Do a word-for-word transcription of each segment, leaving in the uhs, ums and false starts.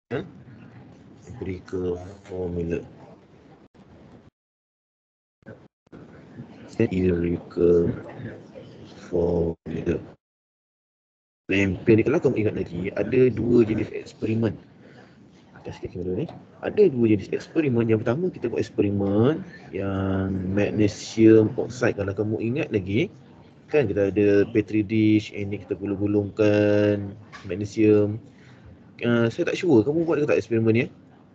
empirical formula. Empirical formula. Empirical, kalau kamu ingat lagi, ada dua jenis eksperimen. Atas sikit dulu ni. Ada dua jenis eksperimen. Yang pertama, kita buat eksperimen yang magnesium oxide. Kalau kamu ingat lagi, kan kita ada petri dish, ini kita gulung-gulungkan magnesium. Uh, saya tak sure, kamu buat ke tak eksperimen ni?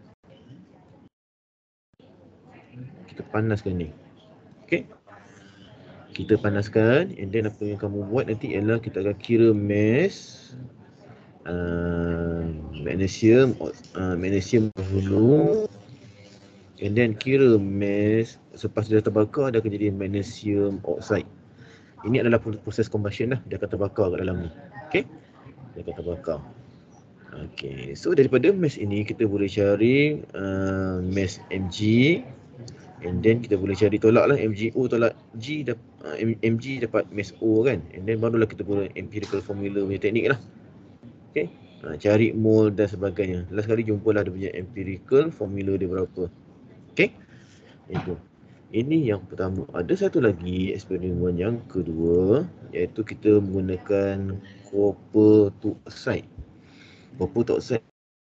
Kita panaskan ni. Okay. Kita panaskan, and then apa yang kamu buat nanti ialah kita akan kira mass uh, magnesium uh, magnesium dahulu, and then kira mass selepas dia terbakar, dia akan jadi magnesium oxide. Ini adalah proses combustion lah, dia akan terbakar kat dalam ni. Okay, dia akan terbakar. Okay, so daripada mass ini kita boleh cari uh, mass mg, and then kita boleh cari tolak lah, MgO tolak G, dapat uh, Mg dapat mass O kan, and then barulah kita guna empirical formula punya teknik lah. Okay, uh, cari mole dan sebagainya. Last kali jumpalah dia punya empirical formula dia berapa. Okay, itu. Ini yang pertama. Ada satu lagi eksperimen yang kedua, iaitu kita menggunakan copper to oxide. Copper to oxide.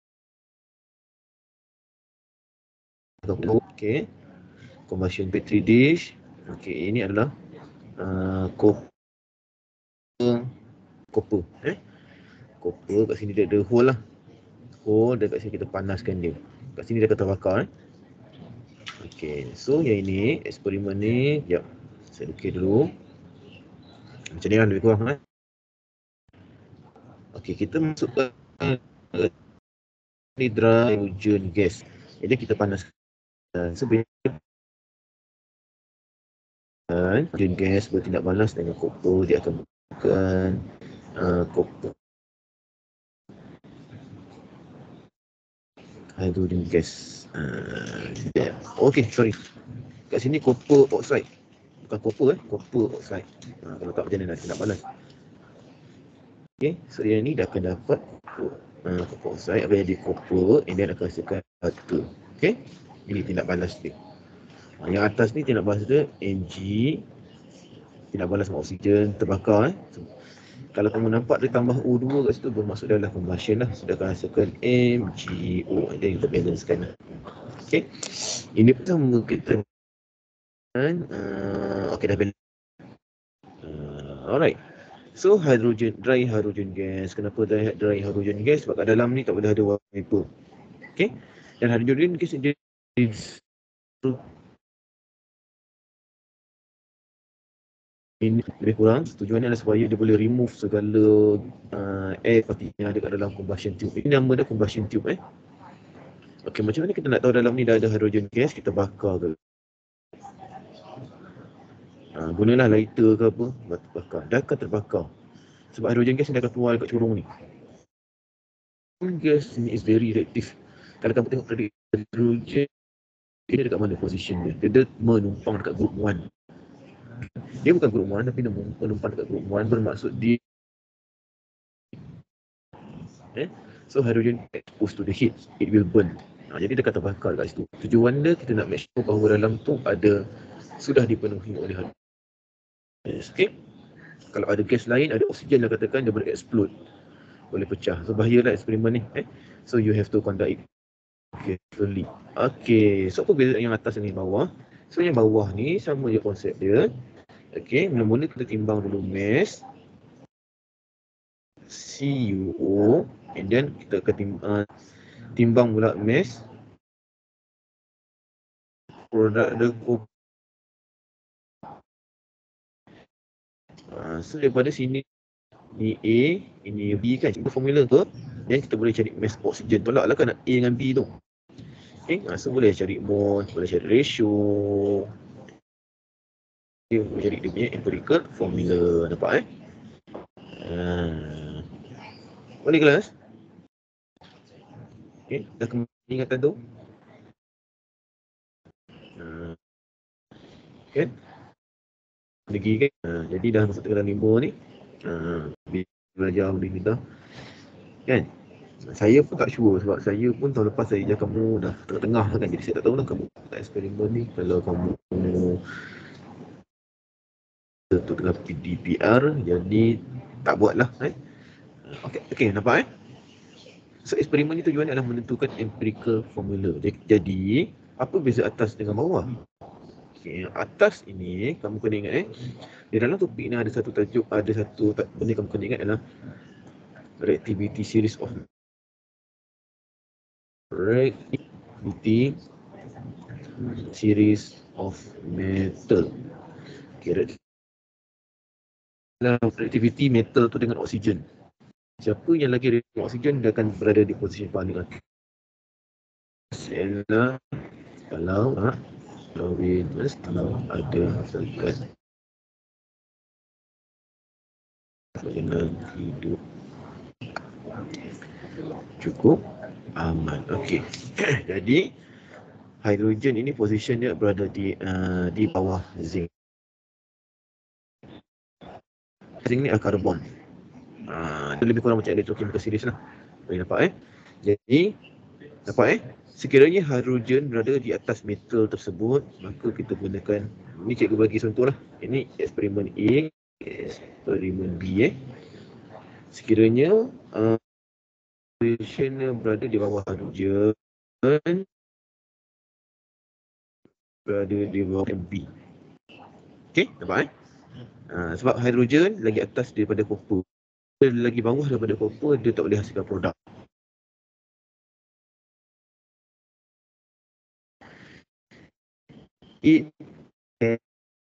Okay, combustion petri dish. Okay, ini adalah uh, copper, copper, eh, copper kat sini dia ada hole lah, hole, dan kat sini kita panaskan dia. Kat sini dia akan terbakar. Eh. Okay, so yang ini eksperimen ni, jap, saya lukis dulu. Macam ni lah lebih kurang. Eh. Okay, kita masukkan ni dry hydrogen gas. Jadi kita panaskan sebenarnya hydrogen gas bertindak balas dengan copper, dia akan bukan uh, copper hydrogen gas. Uh, yeah. Okay, sorry. Kat sini copper oxide, bukan copper eh, copper oxide. Uh, kalau tak macam mana nak tindak balas. Okay, so yang ni dah akan dapat uh, copper oxide akan jadi copper, and then akan hasilkan water. Okay, ini tindak balas dia. Uh, yang atas ni tindak balas dia Mg, tindak balas dengan oksigen, terbakar. Eh. So, kalau kamu nampak dia tambah O dua kat situ, bermaksud dia adalah combustion lah. Sudah akan hasilkan MgO, and then kita balancekan. Okay, ini pertama kita uh, okay, dah balance. Uh, alright. So hydrogen, dry hydrogen gas. Kenapa dry, dry hydrogen gas? Sebab kat dalam ni tak boleh ada water vapor. Okay. Dan hydrogen gas dia ini lebih kurang tujuannya adalah supaya dia boleh remove segala uh, air particle yang ada kat dalam combustion tube. Ini nama dia combustion tube eh. Okay, macam mana kita nak tahu dalam ni dah ada hydrogen gas? Kita bakar ke? Uh, gunalah lighter ke apa, batu bakar. Dah akan terbakar. Sebab hydrogen gas ni dah akan keluar dekat curung ni. Gas ni is very reactive. Kalau kamu tengok hydrogen, dia dekat mana position dia? Dia, dia menumpang dekat group one. Dia bukan group one, tapi dia menumpang dekat group one, bermaksud dia eh? So hydrogen exposed to the heat, it will burn. Ha, jadi dia akan terbakar kat situ. Tujuan dia kita nak make sure bahawa dalam tu ada, sudah dipenuhi oleh hydrogen. Okay. Kalau ada gas lain, ada oksigen lah katakan, dia boleh explode, boleh pecah. So bahayalah eksperimen ni. Eh? So you have to conduct it carefully. Okay, so apa beza yang atas ni bawah? So yang bawah ni sama je konsep dia. Okay, mula-mula kita timbang dulu mass C U O, and then kita akan timbang, uh, timbang pula mass produk dia. Uh, so daripada sini, ni A, ini B kan, kita formula tu, dan kita boleh cari mass oksigen. Tolaklah kan A dengan B tu. Okay, uh, so boleh cari mole, boleh cari ratio, dia boleh cari dia punya empirical formula. Nampak eh? Uh, boleh kelas? Okay, dah kembali ingatan tu? Uh, okay. Lagi kan, uh, jadi dah masuk tekanan lima ni, uh, belajar lebih mudah kan. Saya pun tak sure sebab saya pun tahun lepas saya ajar kamu dah tengah-tengah kan, jadi saya tak tahu lah kamu tak eksperimen ni. Kalau kamu tu tengah D P R, jadi tak buat lah eh. Okey, okey, nampak eh? So eksperimen ni tujuannya adalah menentukan empirical formula. Jadi apa beza atas dengan bawah? Okay, atas ini kamu kena ingat eh, di dalam topik ni ada satu tajuk, ada satu benda kamu kena ingat adalah reactivity series of reactivity series of metal. Okay, dalam reactivity metal tu dengan oksigen. Siapa yang lagi dengan oksigen dia akan berada di posisi paling atas. Ialah kalau ha, Darwin kalau ada dekat dengan hidup cukup aman. Okey. Jadi hidrogen ini position dia berada di uh, di bawah zinc. Zinc ni adalah karbon. Ah, uh, lebih kurang macam electrochemical series lah. Boleh nampak eh? Jadi nampak eh? Sekiranya hidrogen berada di atas metal tersebut, maka kita gunakan, ni cikgu bagi contoh lah. Ini eksperimen A, eksperimen B eh. Sekiranya uh, position berada di bawah hidrogen, berada di bawah B. Okey, nampak eh? Uh, sebab hidrogen lagi atas daripada copper. Lagi bawah daripada copper, dia tak boleh hasilkan produk. It can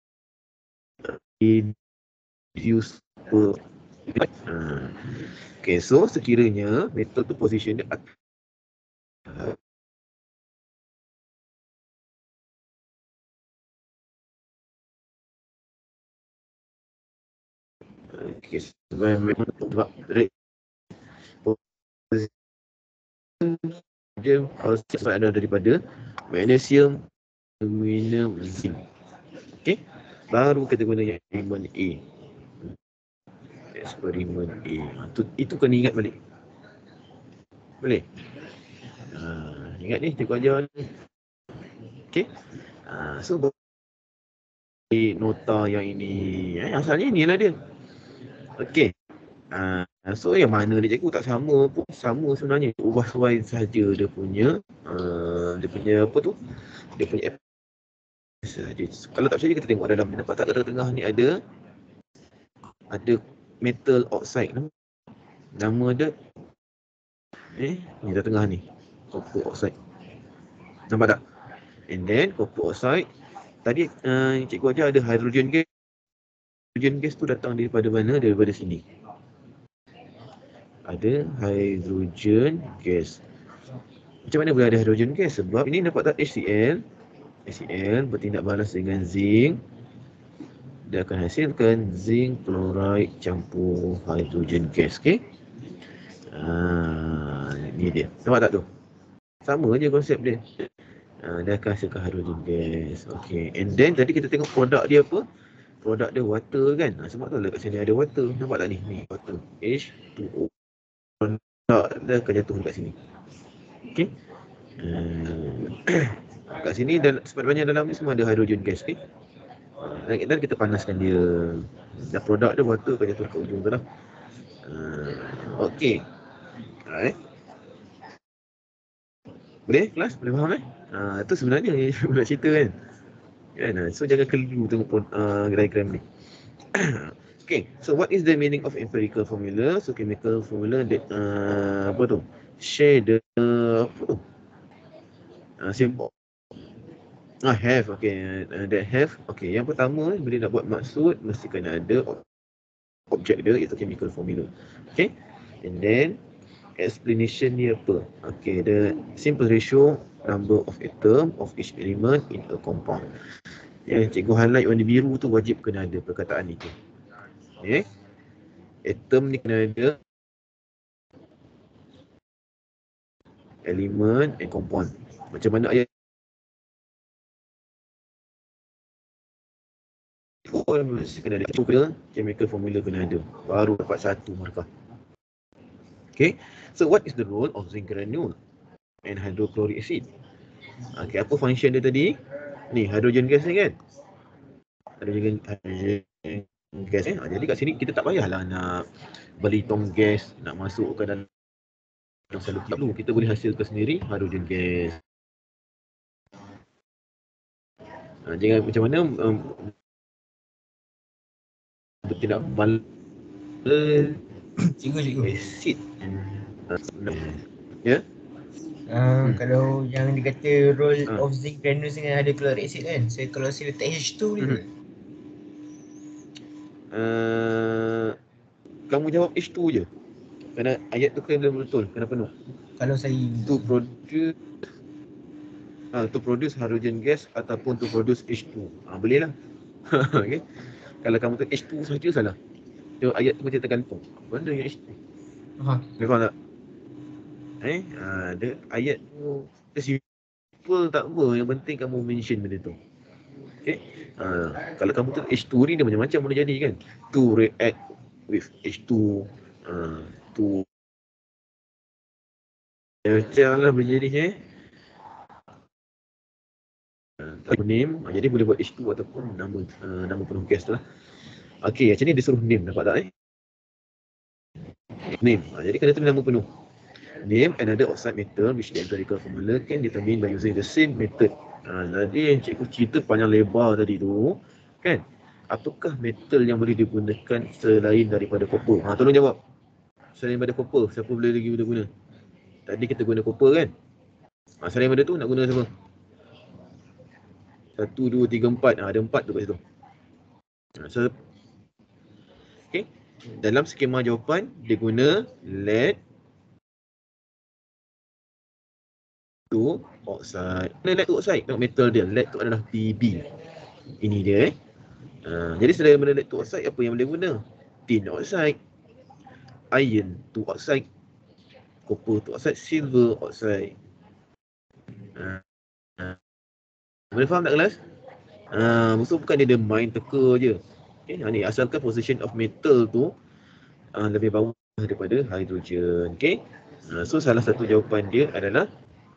reduce per uh, okay, so sekiranya metal tu position dia atas, okay, sebab dia harus ada daripada magnesium, aluminium, zinc. Okey, baru kita guna yang eksperimen A. Eksperimen A. Itu, itu kena ingat balik. Boleh? Ha, ingat ni, cikgu ajar ni. Okey. Ha, so nota yang ini, eh, asalnya inilah dia. Okey. Ha, so yang mana dia cikgu tak sama pun, sama sebenarnya. Ubah suai saja dia punya uh, dia punya apa tu? Dia punya saja. Kalau tak percaya kita tengok dalam nampak tak tengah-tengah ni ada ada metal oxide nama, nama dia eh ni dah tengah ni, copper oxide. Nampak tak? And then copper oxide tadi uh, cikgu ajar ada hydrogen gas. Hydrogen gas tu datang daripada mana? Daripada sini. Ada hydrogen gas. Macam mana boleh ada hydrogen gas? Sebab ini nampak tak HCl? HCl bertindak balas dengan zinc. Dia akan hasilkan zinc chloride campur hydrogen gas. Okay? Ah, ni dia. Nampak tak tu? Sama je konsep dia. Ah, dia akan hasilkan hydrogen gas. Okay. And then tadi kita tengok produk dia apa? Produk dia water kan? Ah, sebab tu lah kat sini ada water. Nampak tak ni? Ni water. H two O. Produk dia akan jatuh dekat sini. Okay. Ah, kat sini dan sebenarnya dalam ni semua ada hydrogen gas. Okay. Ah, dan kita panaskan dia. Dan produk dia water akan jatuh ke ujung tu lah. Ah, okay. Alright. Boleh kelas? Boleh faham eh? Uh, itu sebenarnya yang nak cerita kan? Kan? So jangan keliru tengok uh, diagram ni. Okay, so what is the meaning of empirical formula? So chemical formula that uh, apa tu? Share the apa tu? Uh, symbol. Ah, have, okay. Uh, that have, okay. Yang pertama, bila nak buat maksud, mesti kena ada objek dia, iaitu chemical formula. Okay, and then explanation ni apa? Okay, the simple ratio number of atom of each element in a compound. Yang cikgu highlight warna biru tu wajib kena ada perkataan itu. Okay, atom ni kena ada, element and compound. Macam mana ayat oh, mesti kena ada chemical, chemical formula kena ada. Baru dapat satu markah. Okay, so what is the role of zinc granule and hydrochloric acid? Okay, apa function dia tadi? Ni hydrogen gas ni kan? Hydrogen, hydrogen gas eh. Jadi kat sini kita tak payahlah nak beli tong gas, nak masukkan dalam selalu perlu. Kita boleh hasilkan sendiri hydrogen gas. Ha, jangan macam mana um, bertindak bala Cikgu, cikgu. acid. Ya? Uh, Hmm. Kalau yang dikata role Ah. of zinc granules dengan hydrochloric acid kan, so kalau saya letak H two boleh Mhm. ke? Uh, kamu jawab H two je. Kerana ayat tu kena betul, kena penuh. Kalau saya To produce uh, to produce hydrogen gas ataupun to produce H two. Ah, boleh lah. Okay. Kalau kamu tu H two saja salah. Tengok ayat tu macam tergantung. Benda yang H two. Faham. Kau faham tak? Eh, ah, dia ayat tu dia simple tak apa, yang penting kamu mention benda tu. Okay. Ah, kalau kamu tu H two ni dia macam-macam boleh jadi kan. To react with H two, ah, to macam lah boleh jadi eh. Uh, name, uh, jadi boleh buat H two ataupun nama uh, nama penuh gas tu lah. Okey, macam ni dia suruh name, dapat tak eh? Name, uh, jadi kena tulis nama penuh. Name another oxide metal which the empirical formula can determine by using the same method. Uh, jadi yang cikgu cerita panjang lebar tadi tu, kan? Apakah metal yang boleh digunakan selain daripada copper? Ha, tolong jawab. Selain daripada copper, siapa boleh lagi guna? Tadi kita guna copper kan? Ha, selain daripada tu nak guna siapa? Satu, dua, tiga, empat. Ha, ada empat tu kat situ. Ha, so, okay. Dalam skema jawapan, dia guna lead to oxide. Mana lead to oxide? Tengok metal dia. Lead tu adalah P B. Ini dia eh. Ha, jadi selain daripada lead to oxide, apa yang boleh guna? Tin oxide, iron to oxide, copper to oxide, silver oxide. Ha, ha. Boleh faham tak kelas? Ha, maksud bukan dia, dia main teka je. Okay, ha, ni asalkan position of metal tu uh, lebih bawah daripada hidrogen. Okay. Uh, so salah satu jawapan dia adalah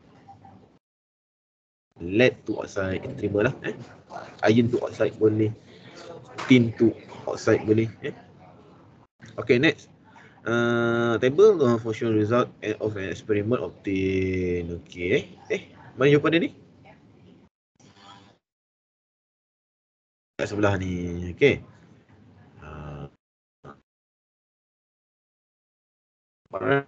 lead to oxide. Kita terima lah. Eh? Iron to oxide boleh. Tin to oxide boleh. Eh? Okay, next. Uh, table uh, functional result of an experiment obtained. Okay. Eh, mana jawapan dia ni? Kat sebelah ni. Okay. Uh, alright.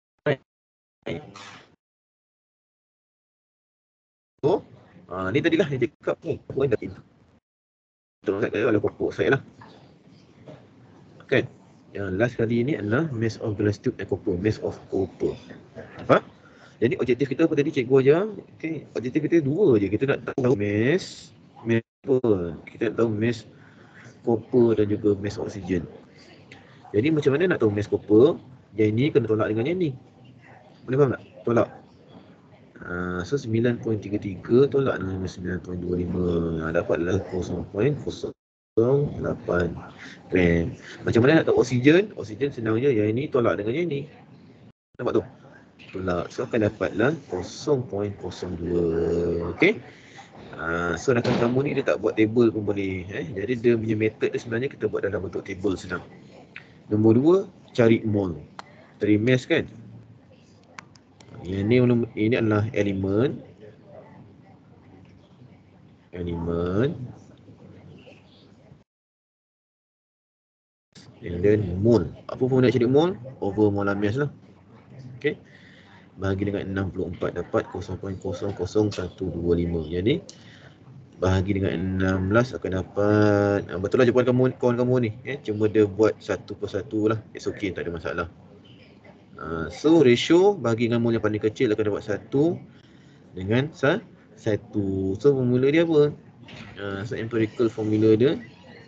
So, uh, ni tadilah yang cakap ni. Apa yang dah pintu. Terus saya kata pokok saya lah. Kan? Yang last kali ni adalah mass of glass tube and copper. Mass of copper. Apa? Jadi objektif kita apa tadi cikgu ajar? Okay. Objektif kita dua je. Kita nak tahu mass, mass apa? Kita nak tahu mass copper dan juga mass oksigen. Jadi macam mana nak tahu mass copper? Yang ini kena tolak dengan yang ni. Boleh faham tak? Tolak. Uh, so sembilan perpuluhan tiga tiga tolak dengan sembilan perpuluhan dua lima. Ha, dapatlah kosong perpuluhan kosong lapan gram. Macam mana nak tahu oksigen? Oksigen senang je. Yang ini tolak dengan yang ini. Nampak tu? Tolak. So akan dapatlah kosong perpuluhan kosong dua. Okey. Uh, so rakan kamu ni dia tak buat table pun boleh. Eh? Jadi dia punya method dia sebenarnya kita buat dalam bentuk table senang. Nombor dua, cari mol. Cari mass kan? Yang ni, ini adalah elemen. Elemen. And then mol. Apa pun nak cari mol? Over molar mass lah. Okay. Bahagi dengan enam puluh empat dapat kosong perpuluhan kosong kosong satu dua lima. Jadi bahagi dengan enam belas akan dapat, betul lah jawapan kamu, kawan kamu ni. Eh? Cuma dia buat satu per satu lah. It's okay, tak ada masalah. Uh, so ratio bahagi dengan mol yang paling kecil akan dapat satu dengan satu. So formula dia apa? Uh, so empirical formula dia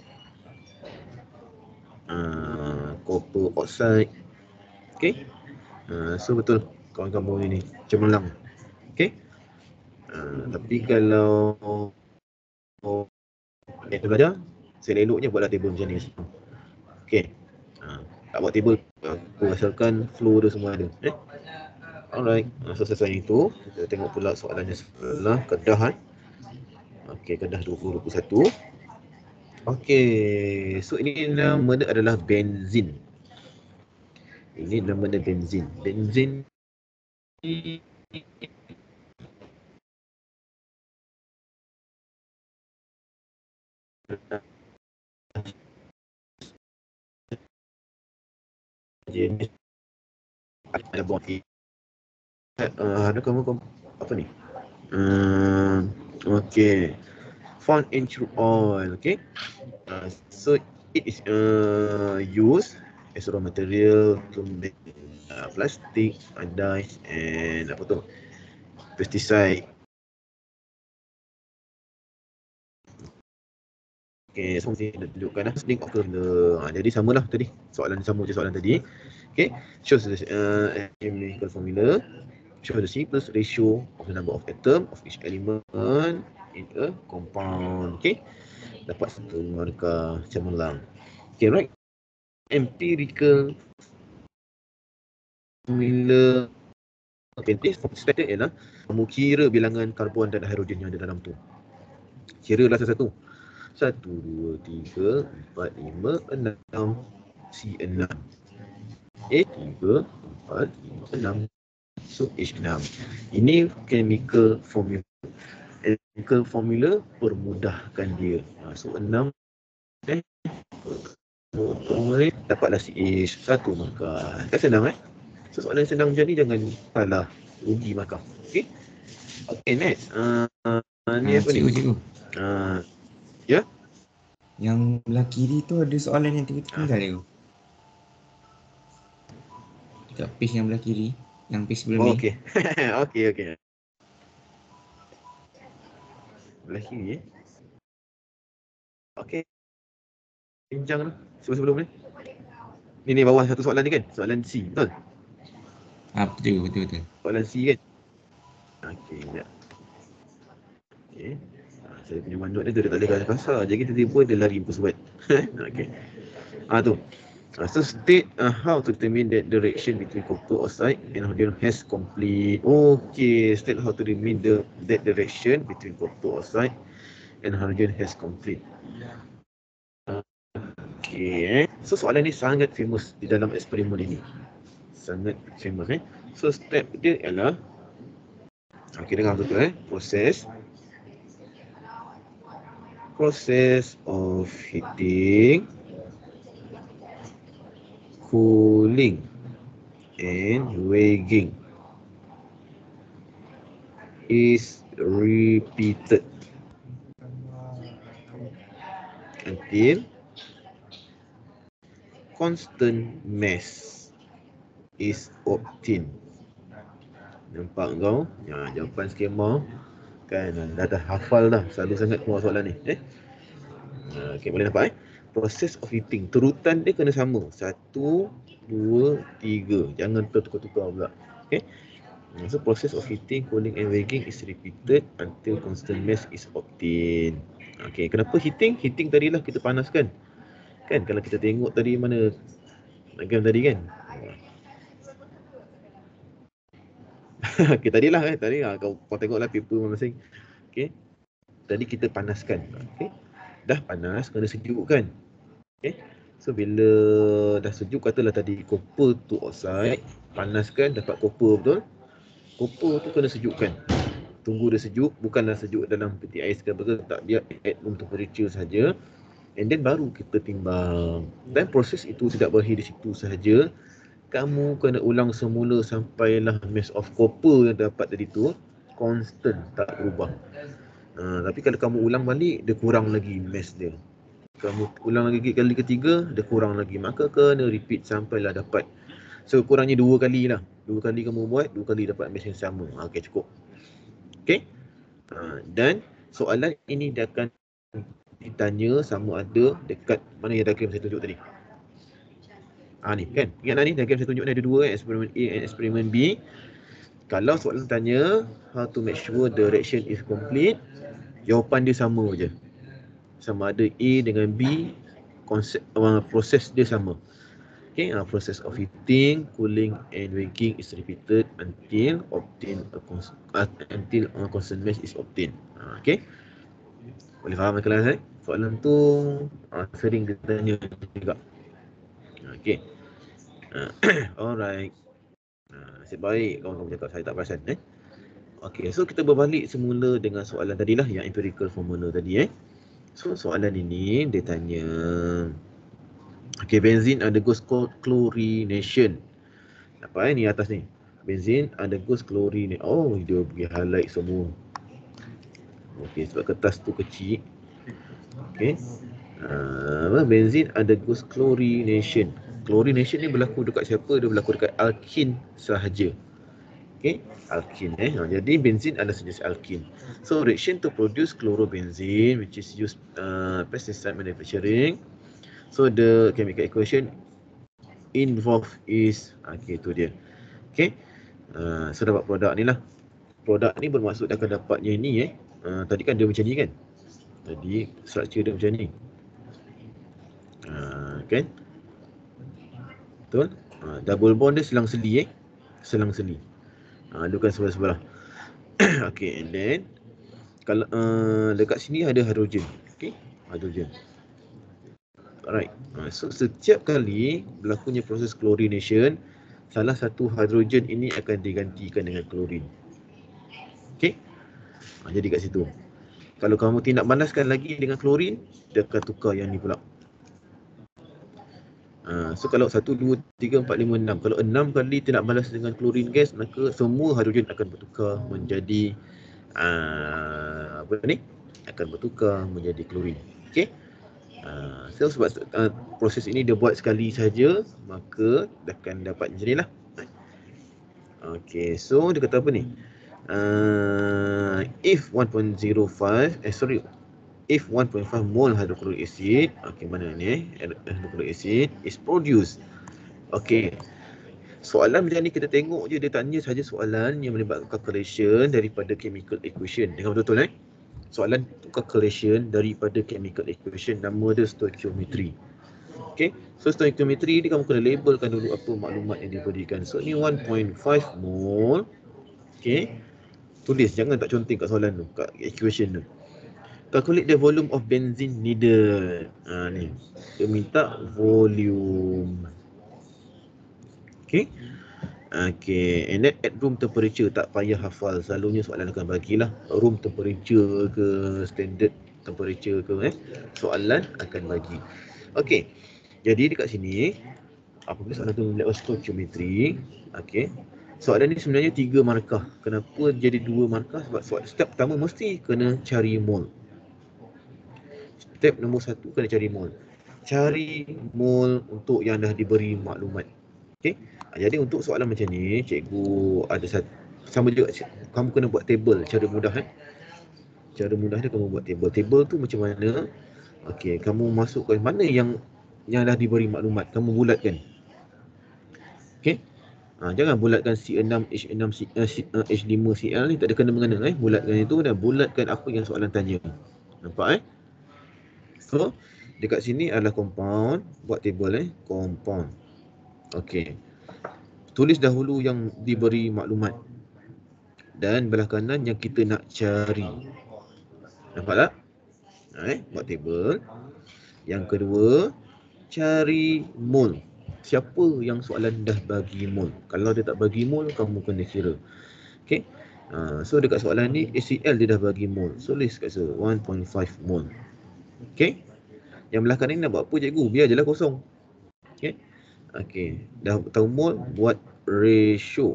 uh, copper oxide. Okay. Uh, so betul kawan kamu ini cemerlang. Okay. Uh, tapi kalau oh, dia belajar, saya eloknya buatlah table macam ni. Okay. Uh, Tak buat table, aku asalkan flow dia semua ada. Eh? Alright, so selesai itu, kita tengok pula soalannya sebelah Kedah kan. Okey, Kedah dua ribu dua puluh satu. Okey, so ini nama dia adalah benzin. Ini nama dia benzin. Benzin ni jenis ada bond. Uh, ada kamu kamu apa ni? Uh, okay. Found in crude oil. Okay. Uh, so it is uh, used as raw material to make uh, plastic, dyes and apa tu? Pesticide. Okay, so mesti nak tunjukkan lah link of the ha, jadi samalah tadi. Soalan sama macam soalan tadi. Okay, shows the uh, chemical formula. Show the simplest ratio of the number of atom of each element in a compound. Okay, dapat satu markah cemerlang. Okay, right. Empirical formula stated ialah kamu kira bilangan karbon dan hidrogen yang ada dalam tu. Kira lah satu-satu. Satu, dua, tiga, empat, lima, enam. C enam. A tiga, empat, lima, enam. So H enam. Ini chemical formula. Chemical formula permudahkan dia. So enam eh dapatlah C H satu markah. Kan senang eh? So soalan senang macam ni jangan salah rugi markah. Okey. Okey, next. Uh, uh, ni apa ni? Cikgu, cikgu. Uh, ya? Yang belah kiri tu ada soalan yang tertinggal ah. Cikgu. Dekat page yang belah kiri, yang page sebelum oh, ni. Okey. Okey, okey. Belah kiri eh. Okey. Bincang lah sebelum-sebelum ni. Ni ni bawah satu soalan ni kan? Soalan C, betul? Ah, betul, betul, betul. Soalan C kan? Okey, sekejap. Okey. Ha, saya punya manut ni dia tak boleh kasar. Jadi tiba-tiba dia lari muka surat. Okey. Ah tu. Uh, so state uh, how to determine that direction between copper oxide and hydrogen has complete. Okay, state how to determine the that direction between copper oxide and hydrogen has complete. Uh, okay, so soalan ni sangat famous di dalam eksperimen ini. Sangat famous eh. So step dia ialah okay, dengar betul eh. Proses Process of heating, cooling and weighing is repeated until constant mass is obtained. Nampak kau? Ya, jawapan skema kan dah dah hafal dah. Selalu sangat keluar soalan ni. Eh? Okey, boleh nampak eh? Process of heating, turutan dia kena sama. Satu, dua, tiga. Jangan tertukar-tukar pula. Okay. So process of heating, cooling and weighing is repeated until constant mass is obtained. Okay, kenapa heating? Heating tadilah kita panaskan. Kan kalau kita tengok tadi mana diagram tadi kan. Okay, tadilah eh. Tadi lah, kau, kau tengoklah paper masing-masing. Okay. Tadi kita panaskan. Okay. Dah panas, kena sejukkan. Okay. So bila dah sejuk, katalah tadi copper tu oxide, panaskan dapat copper, betul? Copper tu kena sejukkan. Tunggu dia sejuk, bukanlah sejuk dalam peti ais ke apa, tak, dia at room temperature saja. And then baru kita timbang. Dan proses itu tidak berakhir di situ sahaja. Kamu kena ulang semula sampailah mass of copper yang dapat tadi tu constant, tak berubah. Ha, tapi kalau kamu ulang balik, dia kurang lagi mass dia. Kamu ulang lagi kali ketiga, dia kurang lagi. Maka kena repeat sampailah dapat. So kurangnya dua kali lah. Dua kali kamu buat, dua kali dapat mass yang sama. Ha, okay, cukup. Okay. Ha, dan soalan ini dia akan ditanya sama ada dekat mana yang diagram saya tunjuk tadi. Ah ni kan. Ingat lah ni diagram saya tunjuk ni ada dua, eksperimen A dan eksperimen B. Kalau soalan tanya how to make sure the reaction is complete, jawapan dia sama je. Sama ada A dengan B, konsep uh, proses dia sama. Okay, uh, process of heating, cooling and baking is repeated until obtain a cons uh, until a constant mass is obtained. Uh, okay, boleh faham ke kelas eh? Soalan tu uh, sering ditanya juga. Okay, uh, alright. Uh, nasib baik kawan-kawan cakap saya tak perasan eh. Okay, so kita berbalik semula dengan soalan tadilah yang empirical formula tadi eh. So soalan ini dia tanya, okay, benzene undergoes chlorination. Apa eh ni atas ni? Benzene undergoes chlorination. Oh, dia pergi highlight semua. Okay, sebab kertas tu kecil. Okay. Uh, benzene undergoes chlorination. Chlorination ni berlaku dekat siapa? Dia berlaku dekat alkin sahaja. Okay, alkin eh. Jadi benzene adalah sejenis alkin. So reaction to produce chlorobenzene, which is used uh, pesticide manufacturing. So the chemical equation involved is, okay, tu dia. Okay, uh, so dapat produk ni lah. Produk ni bermaksud akan dapatnya ni eh. Uh, tadi kan dia macam ni kan. Tadi structure dia macam ni. Uh, kan? Betul? Uh, double bond dia selang-seli eh. Selang-seli. Uh, dia kan sebelah-sebelah. Okay, and then kalau uh, dekat sini ada hidrogen. Okay, hidrogen. Alright. Uh, so setiap kali berlakunya proses chlorination, salah satu hidrogen ini akan digantikan dengan klorin. Okay. Uh, jadi kat situ. Kalau kamu tidak panaskan lagi dengan klorin, dia akan tukar yang ni pula. Uh, so kalau satu, dua, tiga, empat, lima, enam. Kalau enam kali tidak balas dengan klorin gas, maka semua hidrogen akan bertukar menjadi uh, apa ni? Akan bertukar menjadi klorin. Okay. Uh, so sebab uh, proses ini dia buat sekali saja, maka akan dapat macam ni lah. Okay, so dia kata apa ni? Uh, if one point zero five, eh sorry, if one point five mole hydrochloric acid, okay, mana ni eh, hydrochloric acid is produced. Okay, soalan macam ni kita tengok je, dia tanya saja soalan yang melibatkan calculation daripada chemical equation. Dengar betul-betul eh. Soalan tu calculation daripada chemical equation, nama dia stoichiometry. Okay, so stoichiometry ni kamu kena labelkan dulu apa maklumat yang diberikan. So ni one point five mole. Okay, tulis, jangan tak conteng kat soalan tu, kat equation tu. Calculate the volume of benzene needed. Ha, ni dia minta volume. Okay. Okay, and then at room temperature, tak payah hafal, selalunya soalan akan bagilah room temperature ke standard temperature ke eh, soalan akan bagi. Okay, jadi dekat sini apabila soalan tu melihat stoichiometry, okay, soalan ni sebenarnya tiga markah. Kenapa jadi dua markah? Sebab soalan step pertama mesti kena cari mol. Step nombor satu kena cari mol. Cari mol untuk yang dah diberi maklumat. Okay. Jadi untuk soalan macam ni, cikgu ada satu, sama juga kamu kena buat table. Cara mudah eh. Cara mudah dia kamu buat table. Table tu macam mana? Okey, kamu masukkan mana yang yang dah diberi maklumat, kamu bulatkan. Okey. Ha, jangan bulatkan C enam H enam H lima Cl ni, tak ada kena mengena eh. Bulatkan itu dan bulatkan apa yang soalan tanya. Nampak eh? So, dekat sini adalah compound, buat table eh, compound. Okey. Tulis dahulu yang diberi maklumat. Dan belah kanan yang kita nak cari. Nampak tak? Eh, buat table. Yang kedua, cari mol. Siapa yang soalan dah bagi mol? Kalau dia tak bagi mol, kamu kena kira. Okey. Uh, so dekat soalan ni A C L dia dah bagi mol. So tulis kat situ one point five mol. Okey. Yang belah kanan ni nak buat apa cikgu? Biar je lah kosong. Okey. Okey, dah tahu mol, buat ratio.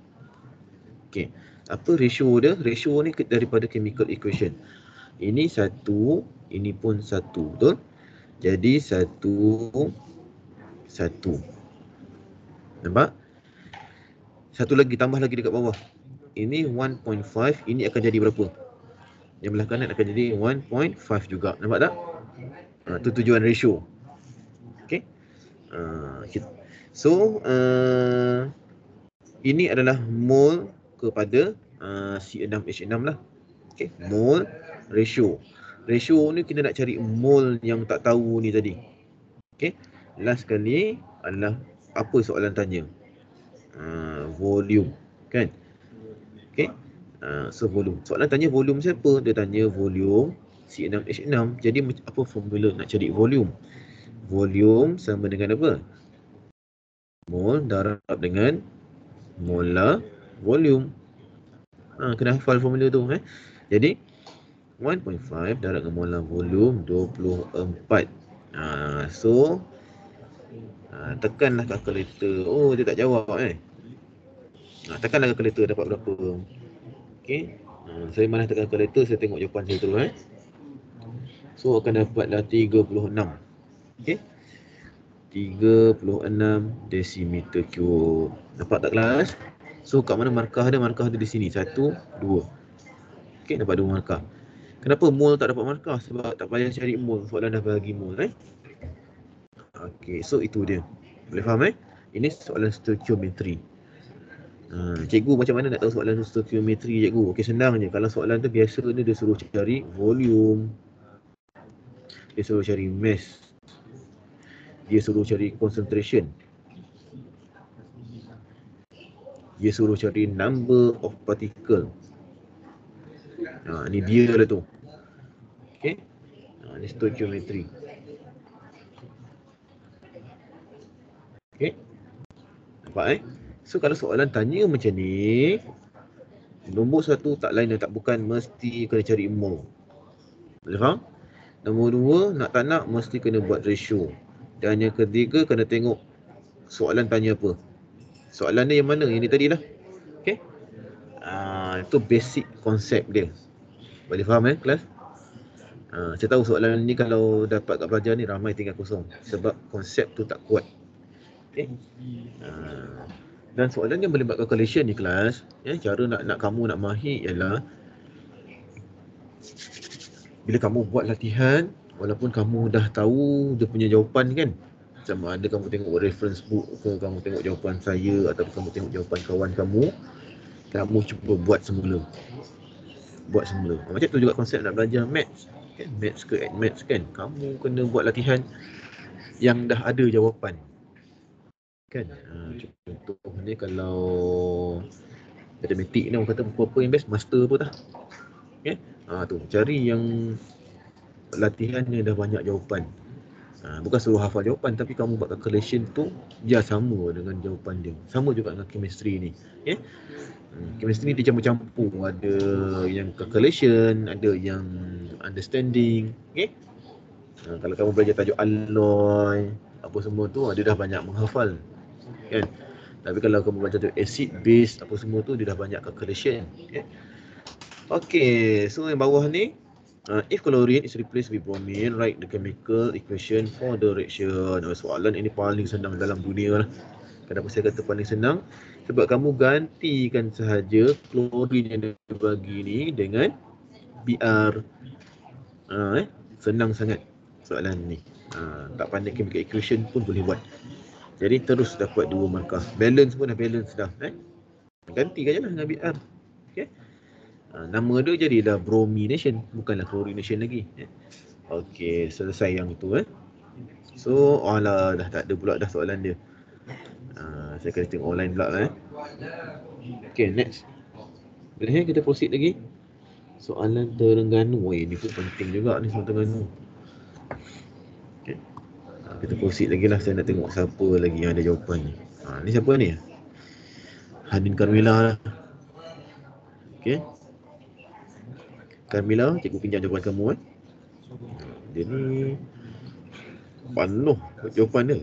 Okey, apa ratio dia? Ratio ni daripada chemical equation. Ini satu, ini pun satu, betul? Jadi satu, satu. Nampak? Satu lagi, tambah lagi dekat bawah. Ini one point five, ini akan jadi berapa? Yang belah kanan akan jadi one point five juga. Nampak tak? Ha, itu tujuan ratio. Okey. Uh, so uh, ini adalah mol kepada uh, C enam H enam lah. Okay, mol ratio. Ratio ni kita nak cari mol yang tak tahu ni tadi. Okay, last kali adalah apa soalan tanya? Uh, volume, kan? Okay. Uh, so volume. Soalan tanya volume siapa? Dia tanya volume C enam H enam. Jadi apa formula nak cari volume? Volume sama dengan apa? Mol darab dengan molar volume. Ha, kena hafal formula tu eh. Jadi one point five darab dengan molar volume dua puluh empat. Ha, so ha, tekanlah kalkulator. Oh, dia tak jawab eh. Ha, tekanlah kalkulator dapat berapa. Okey. Ha, saya mana tekan kalkulator, saya tengok jawapan saya terus eh. So akan dapatlah tiga puluh enam. Okey. tiga puluh enam desimeter cube. Nampak tak kelas? So kat mana markah dia? Markah dia di sini. Satu, dua. Okey, dapat dua markah. Kenapa mol tak dapat markah? Sebab tak payah cari mol. Soalan dah bagi mol eh. Okey, so itu dia. Boleh faham eh? Ini soalan stoichiometry. Ha, cikgu macam mana nak tahu soalan stoichiometry cikgu? Okey, senang je. Kalau soalan tu biasa ni dia suruh cari volume. Dia suruh cari mass. Dia suruh cari concentration. Dia suruh cari number of particle. Ha, ni dia lah tu. Okey. Ha, ni stoichiometry. Okey. Nampak eh? So kalau soalan tanya macam ni, nombor satu tak lain dan tak bukan mesti kena cari mol. Boleh faham? Nombor dua, nak tak nak mesti kena buat ratio. Dan yang ketiga, kena tengok soalan tanya apa. Soalan dia yang mana? Yang ni tadi lah. Okay. Uh, itu basic konsep dia. Boleh faham eh kelas? Uh, saya tahu soalan ni kalau dapat kat pelajar ni ramai tinggal kosong. Sebab konsep tu tak kuat. Okay. Uh, dan soalan yang boleh buat calculation ni kelas. Ya, cara nak nak kamu nak mahir ialah bila kamu buat latihan, walaupun kamu dah tahu dia punya jawapan kan, sama ada kamu tengok reference book ke, kamu tengok jawapan saya atau kamu tengok jawapan kawan kamu, kamu cuba buat semula. Buat semula. Macam tu juga konsep nak belajar maths kan, maths ke maths kan, kamu kena buat latihan yang dah ada jawapan. Kan? Ha, contoh ni kalau matematik ni orang kata apa-apa yang best, master apa tak? Okay? Ha, tu, cari yang latihan yang dah banyak jawapan. Ha, bukan suruh hafal jawapan, tapi kamu buat calculation tu dia sama dengan jawapan dia. Sama juga dengan chemistry ni. Okay? Hmm, chemistry ni dia campur-campur. Ada yang calculation, ada yang understanding. Okay? Ha, kalau kamu belajar tajuk alloy, apa semua tu, dia dah banyak menghafal. Kan? Tapi kalau kamu belajar tajuk acid, base, apa semua tu, dia dah banyak calculation. Okay? Okay, so yang bawah ni, uh, if chlorine is replaced with bromine, write the chemical equation for the reaction. Oh, soalan ini paling senang dalam dunia lah. Kenapa saya kata paling senang? Sebab kamu gantikan sahaja chlorine yang dia bagi ni dengan B R. Uh, eh? Senang sangat soalan ni. Uh, tak pandai chemical equation pun boleh buat. Jadi terus dapat dua markah. Balance pun dah balance dah. Eh? Gantikan je lah dengan B R. Okay? Ha, nama dia jadilah bromination, bukanlah chlorination lagi. Eh. Okey, selesai yang itu eh. So, alah dah tak ada pula dah soalan dia. Ha, saya kena tengok online pula eh. Okey, next. Boleh eh, kita proceed lagi. Soalan Terengganu. Oh, ini pun penting juga ni soalan Terengganu. Okey. Ha, kita proceed lagi lah. Saya nak tengok siapa lagi yang ada jawapan ni. Ha, ni siapa ni? Hanin Carmila lah. Okey. Carmila, cikgu pinjam jawapan kamu eh. Dia ni penuh jawapan dia.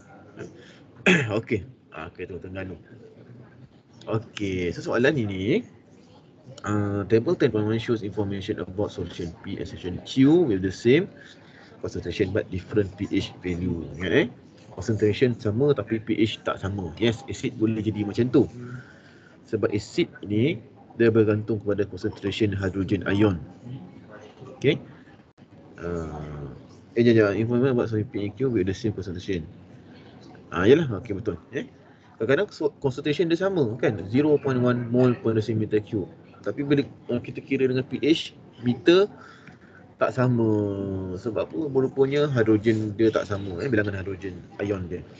Okey. Ah, okey tu Terengganu. Okey, so soalan ini uh, table ten point one shows information about solution P and solution Q with the same concentration but different pH value. Ingat eh? Concentration sama tapi pH tak sama. Yes, acid boleh jadi macam tu. Sebab acid ni dia bergantung kepada concentration hydrogen ion. Okay. Uh, eh, jangan information about solution P and Q with the same concentration. Ah, yalah, okey betul. Eh? Kadang-kadang concentration dia sama kan, zero point one mol per decimeter cube. Tapi bila uh, kita kira dengan pH meter tak sama. Sebab apa? Rupanya hidrogen dia tak sama eh, bilangan hidrogen ion dia.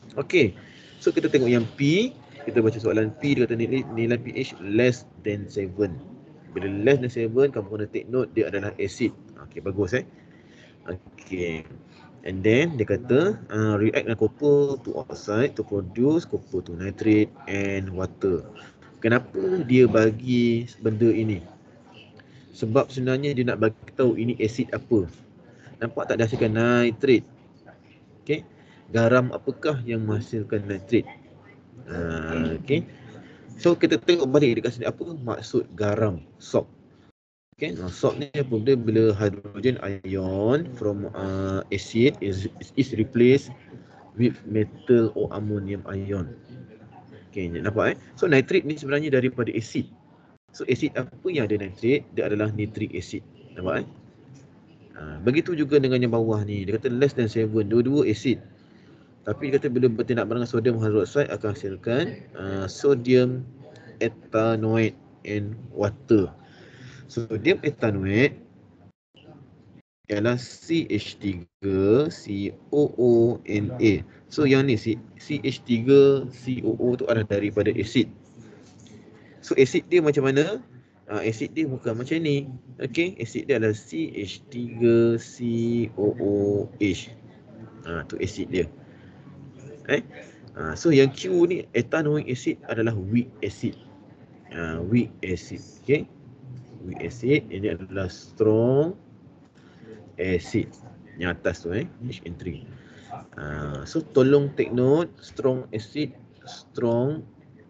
Okey. So kita tengok yang P, kita baca soalan P, dia kata nilai, nilai pH less than seven. Bila less than seven, kamu kena take note dia adalah acid. Okey, bagus eh. Okey. And then dia kata uh, react dengan copper to oxide to produce copper to nitrate and water. Kenapa dia bagi benda ini? Sebab sebenarnya dia nak bagi tahu ini asid apa. Nampak tak dia hasilkan nitrate? Okey. Garam apakah yang menghasilkan nitrate? Uh, Okey. So kita tengok balik dekat sini apa maksud garam, salt. Okay, now salt ni apa? Dia bila hydrogen ion from uh, acid is is replaced with metal or ammonium ion. Okay, nampak eh? So nitrate ni sebenarnya daripada acid. So acid apa yang ada nitrate? Dia adalah nitric acid. Nampak eh? Ha, begitu juga dengan yang bawah ni. Dia kata less than seven. Dua-dua acid. Tapi dia kata bila bertindak barang dengan sodium hydroxide akan hasilkan uh, sodium ethanoate and water. Sodium ethanoate ialah C H three C O O N A. So yang ni C H three C O O tu adalah daripada asid. So asid dia macam mana? Uh, asid dia bukan macam ni. Okey, asid dia adalah C H three C O O H. Ah, uh, tu asid dia. Eh? Uh, so yang Q ni ethanoic acid adalah weak acid. Uh, weak acid. Okey. Weak acid ini adalah strong acid. Yang atas tu eh, H N three. Uh, so tolong take note, strong acid, strong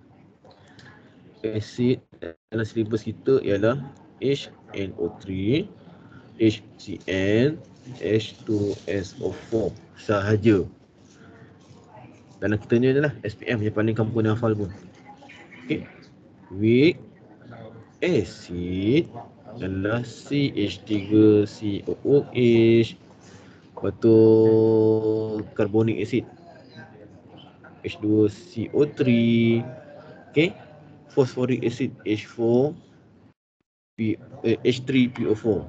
acid dalam silibus kita ialah H N O three, H C N, H two S O four sahaja. Dalam kita ni adalah S P M yang paling kamu kena hafal pun. Okey. Weak acid adalah C H three C O O H. Betul, carbonic acid H two C O three. Okey. Phosphoric acid H four P, eh, H three P O four.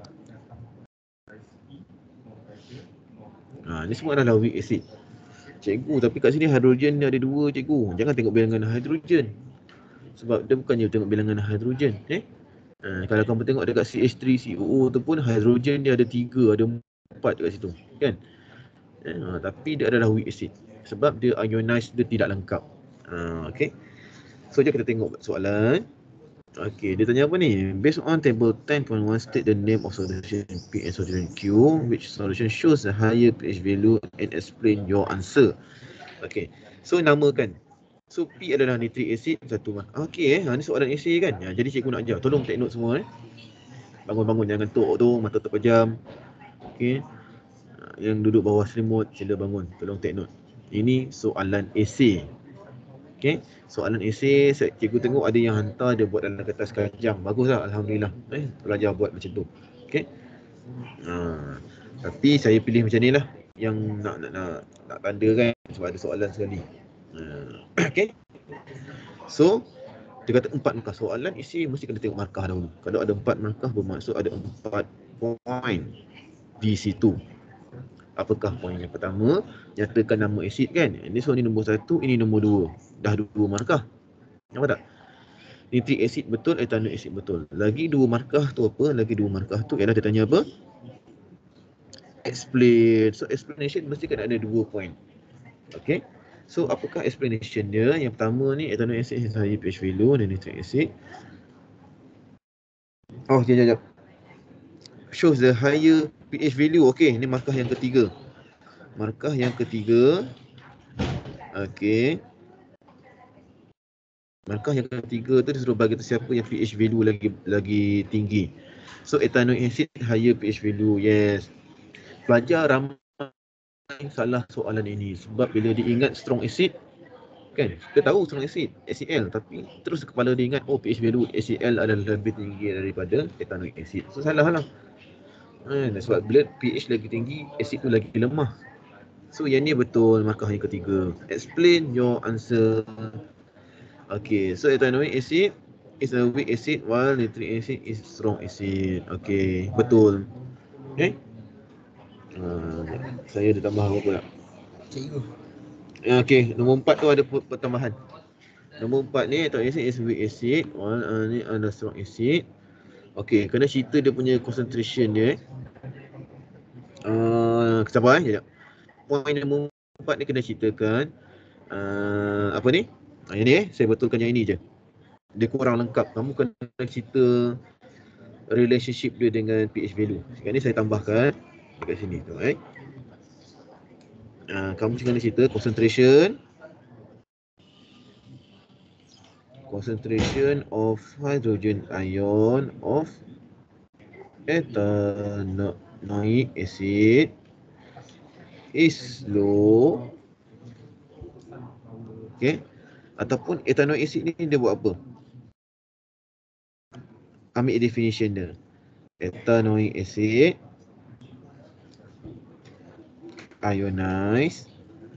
Ha, ni semua adalah weak acid. Cikgu, tapi kat sini hidrogen ni ada dua, cikgu. Jangan tengok bilangan hidrogen. Sebab dia bukannya tengok bilangan hidrogen, eh? Ha, kalau kamu tengok dekat C H three C O O tu pun hidrogen dia ada tiga, ada empat dekat situ, kan? Ha, tapi dia adalah weak acid. Sebab dia ionized, dia tidak lengkap. Ha, okey. So, jom kita tengok soalan. Okey, dia tanya apa ni? Based on table ten point one, state the name of solution P and solution Q. Which solution shows the higher pH value and explain your answer. Okey, so namakan. So P adalah nitric acid satu mark. Okey eh, ha, ni soalan essay kan? Ya, jadi cikgu nak ajar. Tolong take note semua eh. Bangun-bangun, jangan tok tu, mata terpejam. Okey. Yang duduk bawah selimut, sila bangun. Tolong take note. Ini soalan essay. Okey, soalan esei, cikgu tengok ada yang hantar dia buat dalam kertas kajang. Baguslah, alhamdulillah. Eh, pelajar buat macam tu. Okey. Ha, tapi saya pilih macam ni lah yang nak nak nak, nak tanda kan sebab ada soalan sekali. Ha, okey. So, dia kata empat markah. Soalan isi mesti kena tengok markah dahulu. Kalau ada empat markah bermaksud ada empat poin di situ. Apakah poin yang pertama? Nyatakan nama asid kan? Ini soal ni nombor satu, ini nombor dua. Dah dua markah. Nampak tak? Nitric acid betul, ethanoic acid betul. Lagi dua markah tu apa? Lagi dua markah tu ialah dia tanya apa? Explain. So explanation mesti kena ada dua poin. Okay. So apakah explanation dia? Yang pertama ni ethanoic acid has higher pH value dan nitric acid. Oh, jap jap. Shows the higher pH value. Okey, ni markah yang ketiga. Markah yang ketiga. Okey. Markah yang ketiga tu dia suruh bagi tu siapa yang pH value lagi lagi tinggi. So ethanoic acid higher pH value. Yes. Pelajar ramai salah soalan ini sebab bila dia ingat strong acid kan, dia tahu strong acid A C L, tapi terus kepala dia ingat oh pH value A C L adalah lebih tinggi daripada ethanoic acid. So salah lah. Ha, sebab bila pH lagi tinggi, acid tu lagi lemah. So yang ni betul, markah yang ketiga. Explain your answer. Okay, so ethanoic acid is a weak acid while nitric acid is strong acid. Okay, betul. Okay. Uh, saya ada tambah apa pula? Cikgu. Okey, nombor empat tu ada pertambahan. Nombor empat ni atomic acid is weak acid, one uh, ni ada strong acid. Okey, kena cerita dia punya concentration dia. Uh, sabar eh, sekejap. Point nombor empat ni kena ceritakan uh, apa ni? Ah, yang ni eh, saya betulkan yang ini je. Dia kurang lengkap. Kamu kena cerita relationship dia dengan pH value. Sekarang ni saya tambahkan dekat sini tu eh. Uh, kamu kena cerita concentration concentration of hydrogen ion of ethanoic acid is low. Okay. Ataupun ethanoic acid ni dia buat apa? Ambil definition dia. Ethanoic acid ionized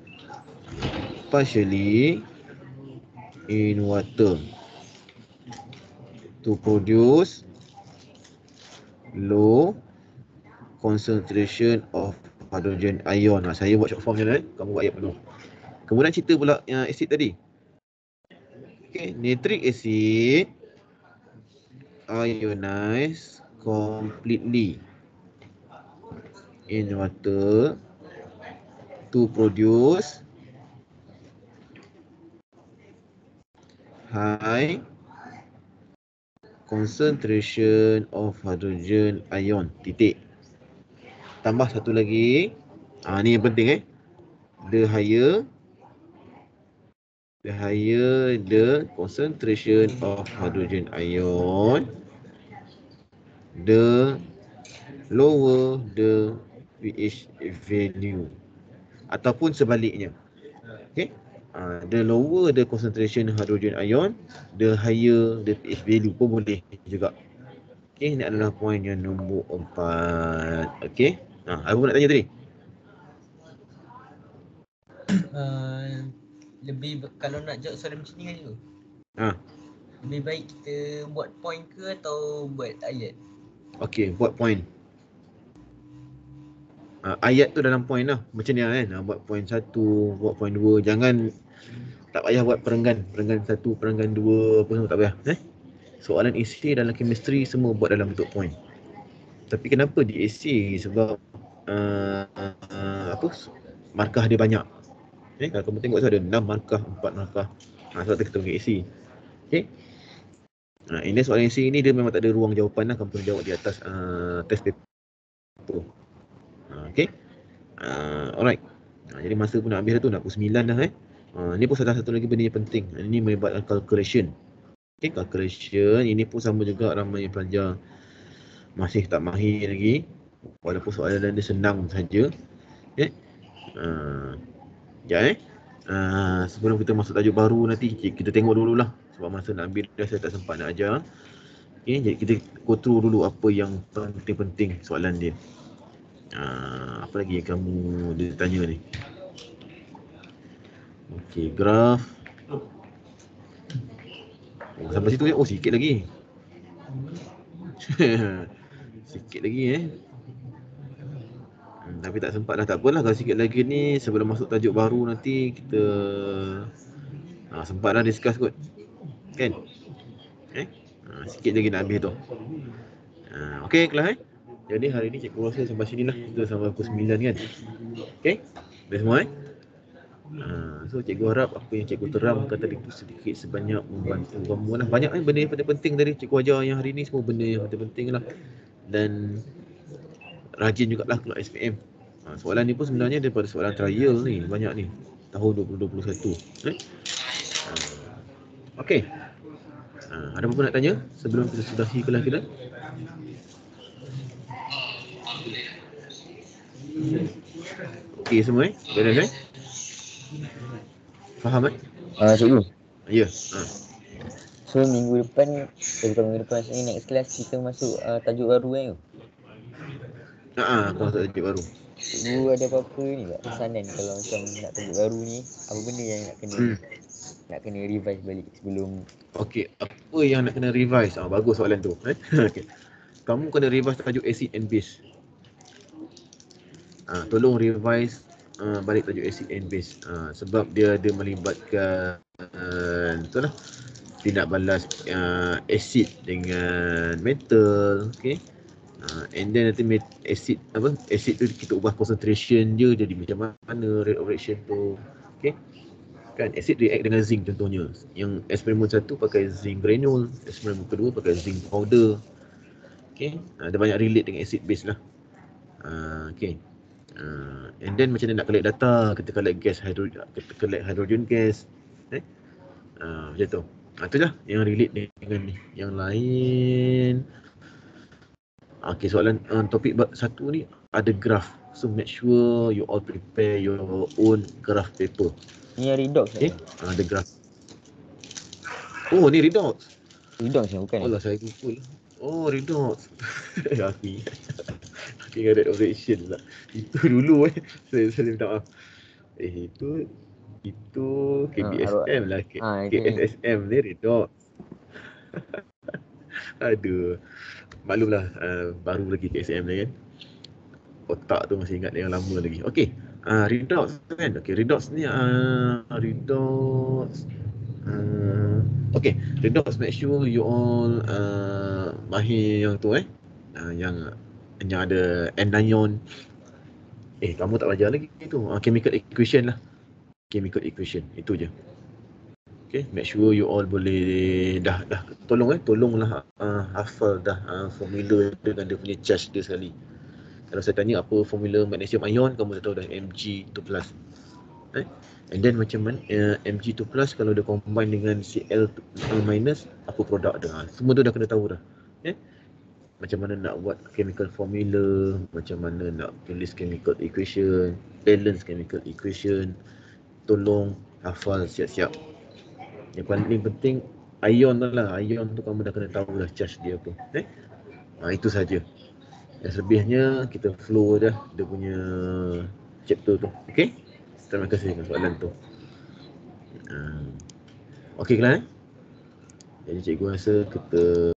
partially in water to produce low concentration of hydrogen ion. Nah, saya buat short form je lah, eh. Kamu buat ayat penuh. Kemudian cerita pula yang asid tadi. Okay, nitric acid ionized completely in water to produce high concentration of hydrogen ion. Titik. Tambah satu lagi. Ah, ni yang penting eh. The higher the higher the concentration of hydrogen ion, the lower the pH value. Ataupun sebaliknya. Okay. Uh, the lower the concentration hydrogen ion, the higher the pH value pun boleh juga. Okay, ini adalah poin yang nombor empat. Okay. Ha, apa nak tanya tadi? Uh, lebih kalau nak jawab soalan macam ni kan tu. Ha. Lebih baik kita buat point ke atau buat ayat? Okay, buat point. Uh, ayat tu dalam point lah. Macam ni lah kan. Uh, buat point satu, buat point dua. Jangan tak payah buat perenggan. Perenggan satu, perenggan dua, apa semua tak payah. Eh? Soalan essay dalam chemistry semua buat dalam bentuk point. Tapi kenapa di essay? Sebab uh, uh, apa? Markah dia banyak. Eh, kalau kamu tengok tu ada enam markah, empat markah. Ha, sebab tu kita pakai essay. Okay. Nah, ini soalan essay ni dia memang tak ada ruang jawapan lah. Kamu kena jawab di atas uh, test paper. Uh, okay. Uh, alright. Uh, jadi masa pun nak habis dah tu, nak pukul sembilan dah eh. Uh, ni pun salah satu lagi benda yang penting. Ini melibatkan calculation. Okay, calculation. Ini pun sama juga ramai pelajar masih tak mahir lagi. Walaupun soalan dia senang saja. Okay. Uh, ya eh. Uh, sebelum kita masuk tajuk baru nanti, kita tengok dululah. Sebab masa nak ambil dah saya tak sempat nak ajar. Okay, jadi kita go through dulu apa yang penting-penting soalan dia. Uh, apa lagi yang kamu dia tanya ni? Okey, graf. Oh, sampai situ je. Oh, sikit lagi. Sikit lagi eh. Hmm, tapi tak sempat dah, tak apalah. Kalau sikit lagi ni sebelum masuk tajuk baru nanti kita ha, sempat dah discuss kot. Kan? Eh? Ha, sikit lagi nak habis tu. Ha, okey, kelas eh. Jadi hari ni cikgu rasa sampai sini lah. Kita sampai pukul sembilan kan. Okey? Dah semua eh? Ha, so cikgu harap apa yang cikgu terangkan tadi tu sedikit sebanyak membantu kamu lah. Banyak eh benda yang penting-penting tadi cikgu ajar yang hari ni, semua benda yang penting-penting lah. Dan rajin jugalah keluar S P M. Ha, soalan ni pun sebenarnya daripada soalan trial ni, banyak ni. Tahun dua ribu dua puluh satu. Eh? Ha, okey. Ha, ada apa-apa nak tanya sebelum kita sudahi kelas kita? Okey semua eh? Beres eh? Faham eh? Ah, uh, cikgu. Ya. Ha. So minggu depan, eh bukan minggu depan, ni next class kita masuk uh, tajuk baru kan tu? Ha ah, aku masuk tajuk baru. Cikgu ada apa-apa ni tak pesanan kalau macam nak tajuk baru ni, apa benda yang nak kena hmm. nak kena revise balik sebelum. Okey, apa yang nak kena revise? Ah, bagus soalan tu. Eh? Okey. Kamu kena revise tajuk acid and base. Ah, tolong revise uh, balik tajuk acid and base. Uh, sebab dia ada melibatkan uh, betul lah, tindak balas uh, acid dengan metal. Okay. Uh, and then nanti met- acid apa acid tu kita ubah concentration dia jadi macam mana rate of reaction tu. Okay. Kan acid react dengan zinc contohnya. Yang eksperimen satu pakai zinc granule, eksperimen kedua pakai zinc powder. Okay. Uh, ada banyak relate dengan acid base lah. Uh, okay. Uh, and then macam mana nak collect data, kita collect gas hydrogen, kita collect hydrogen gas. Eh? Uh, macam tu. Ah, tu lah yang relate dengan ni. Yang lain, okey, soalan uh, topik satu ni ada graph. So make sure you all prepare your own graph paper. Ni yang redox Okay, tak? uh, ada graph. Oh, ni redox. Redox ni bukan ni? Oh lah, saya lupa lah. Oh, redox. Aku ingat. Aku ingat rate of reaction lah. Itu dulu eh. Saya, saya minta maaf. Eh, itu itu K B S M lah. K, Ah, itu K S S M ni redox. Aduh. Maklumlah, uh, baru lagi K S S M ni kan. Otak tu masih ingat yang lama lagi. Okey. Uh, redox kan. Okey, redox ni uh, redox uh, okey, redox make sure you all uh, mahir yang tu eh. Uh, yang yang ada anion. Eh, kamu tak belajar lagi tu. Uh, chemical equation lah. Chemical equation. Itu je. Okay, make sure you all boleh dah dah tolong eh tolonglah uh, hafal dah uh, formula dengan dia punya charge dia sekali. Kalau saya tanya apa formula magnesium ion, kamu dah tahu dah M G two plus. Eh? And then macam mana uh, M G two plus kalau dia combine dengan C L minus, apa produk dia. Semua tu dah kena tahu dah. Eh? Macam mana nak buat chemical formula, macam mana nak tulis chemical equation, balance chemical equation. Tolong hafal siap-siap. Yang paling penting ion tu lah. Ion tu kamu dah kena tahu dah charge dia apa. Eh? Ha, itu saja. Yang selebihnya kita flow dah dia punya chapter tu. Okey? Terima kasih dengan soalan tu. Uh, Okey kelas eh? Jadi cikgu rasa kita